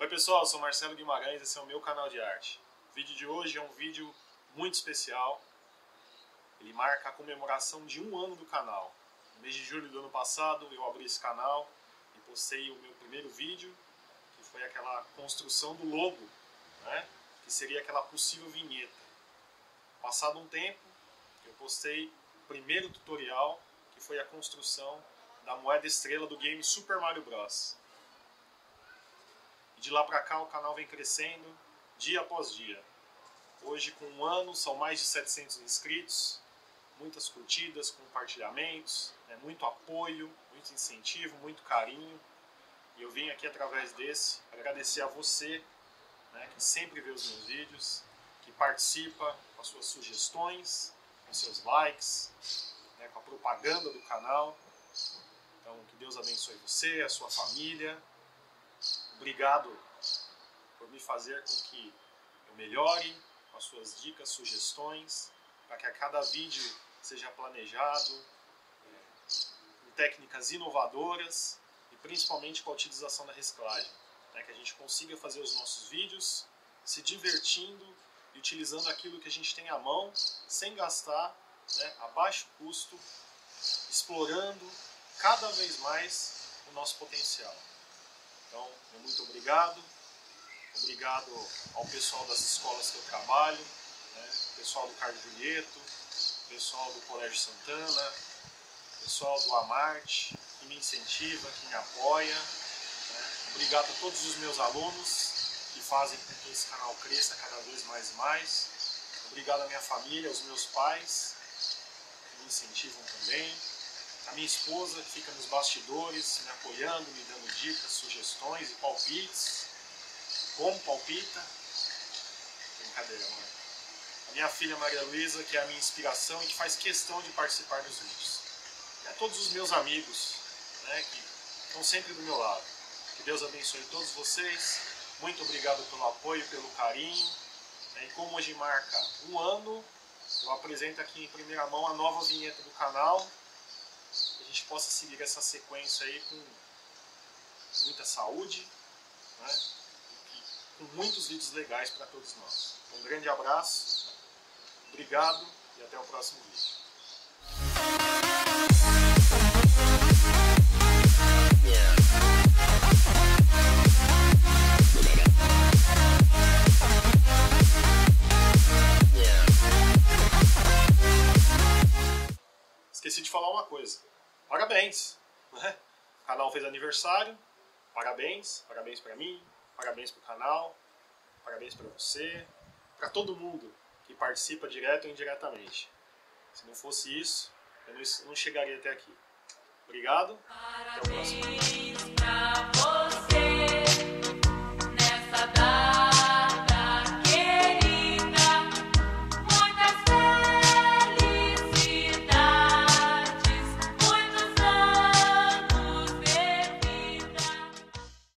Oi pessoal, eu sou Marcelo Guimarães, esse é o meu canal de arte. O vídeo de hoje é um vídeo muito especial. Ele marca a comemoração de 1 ano do canal. No mês de julho do ano passado eu abri esse canal e postei o meu primeiro vídeo, que foi aquela construção do logo, né? Que seria aquela possível vinheta. Passado um tempo, eu postei o primeiro tutorial, que foi a construção da moeda estrela do game Super Mario Bros. E de lá pra cá o canal vem crescendo dia após dia. Hoje, com 1 ano, são mais de 700 inscritos, muitas curtidas, compartilhamentos, muito apoio, muito incentivo, muito carinho. E eu vim aqui através desse agradecer a você, que sempre vê os meus vídeos, que participa com as suas sugestões, com seus likes, com a propaganda do canal. Então, que Deus abençoe você, a sua família. Obrigado por me fazer com que eu melhore com as suas dicas, sugestões, para que a cada vídeo seja planejado com técnicas inovadoras e principalmente com a utilização da reciclagem. Que a gente consiga fazer os nossos vídeos se divertindo e utilizando aquilo que a gente tem à mão, sem gastar, a baixo custo, explorando cada vez mais o nosso potencial. Então, muito obrigado. Obrigado ao pessoal das escolas que eu trabalho, pessoal do Carlos Julieto, pessoal do Colégio Santana, pessoal do Amarte, que me incentiva, que me apoia. Obrigado a todos os meus alunos que fazem com que esse canal cresça cada vez mais e mais. Obrigado à minha família, aos meus pais, que me incentivam também. A minha esposa, que fica nos bastidores, me apoiando, me dando dicas, sugestões e palpites. Como palpita? Brincadeira, mãe. A minha filha Maria Luísa, que é a minha inspiração e que faz questão de participar dos vídeos. E a todos os meus amigos, que estão sempre do meu lado. Que Deus abençoe todos vocês. Muito obrigado pelo apoio, pelo carinho. E como hoje marca 1 ano, eu apresento aqui em primeira mão a nova vinheta do canal. Que a gente possa seguir essa sequência aí com muita saúde, e com muitos vídeos legais para todos nós. Um grande abraço, obrigado e até o próximo vídeo. Esqueci de falar uma coisa. Parabéns! O canal fez aniversário. Parabéns. Parabéns para mim. Parabéns para o canal. Parabéns para você. Para todo mundo que participa direto ou indiretamente. Se não fosse isso, eu não chegaria até aqui. Obrigado. Até o próximo.